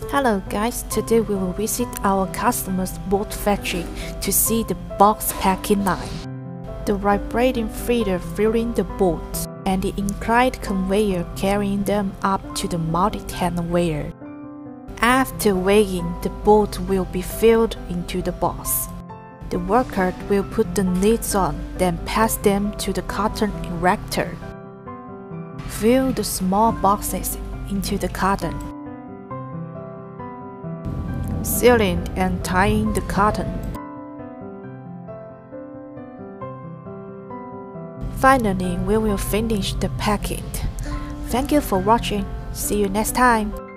Hello guys, today we will visit our customer's bolt factory to see the box packing line, the vibrating feeder filling the bolts, and the inclined conveyor carrying them up to the multi-tank conveyor. After weighing, the bolt will be filled into the box. The worker will put the lids on, then pass them to the carton erector. Fill the small boxes into the carton, sealing and tying the carton. Finally, we will finish the packing. Thank you for watching. See you next time.